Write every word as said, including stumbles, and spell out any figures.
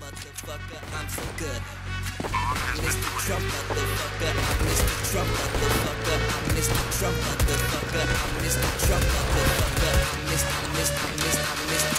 motherfucker, I'm so good. I'm Mister Trump, motherfucker, I'm Mister Trump, motherfucker, I'm Mister Trump, motherfucker, I'm Mister Trump, motherfucker, I'm Mister, Mister, Mister, Mister